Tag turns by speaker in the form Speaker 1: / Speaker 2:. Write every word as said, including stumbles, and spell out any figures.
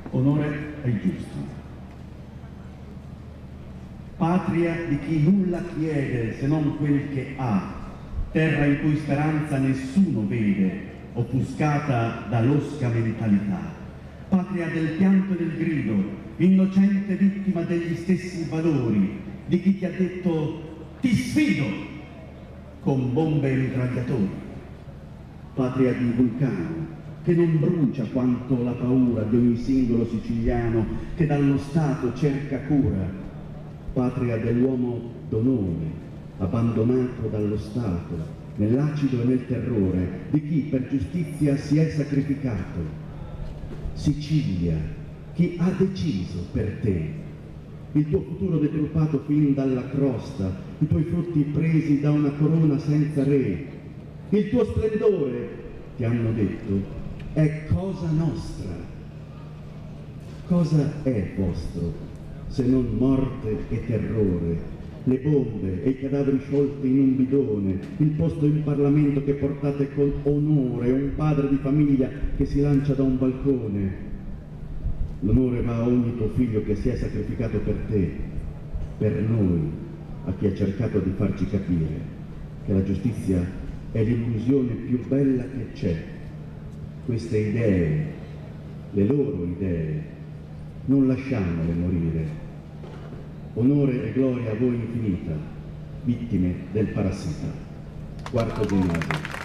Speaker 1: onore ai giusti. Patria di chi nulla chiede se non quel che ha, terra in cui speranza nessuno vede, offuscata da losca mentalità. Patria del pianto e del grido, innocente vittima degli stessi valori di chi ti ha detto ti sfido con bombe e mitragliatori. Patria di vulcano che non brucia quanto la paura di ogni singolo siciliano che dallo Stato cerca cura. Patria dell'uomo d'onore abbandonato dallo Stato nell'acido e nel terrore di chi per giustizia si è sacrificato. Sicilia, chi ha deciso per te il tuo futuro deturpato fin dalla crosta, i tuoi frutti presi da una corona senza re, il tuo splendore, ti hanno detto, è cosa nostra. Cosa è vostro se non morte e terrore, le bombe e i cadaveri sciolti in un bidone, il posto in Parlamento che portate con onore, un padre di famiglia che si lancia da un balcone? L'onore va a ogni tuo figlio che si è sacrificato per te, per noi, a chi ha cercato di farci capire che la giustizia è l'illusione più bella che c'è. Queste idee, le loro idee, non lasciamole morire. Onore e gloria a voi infinita, vittime del parassita. Quarto ginnasio.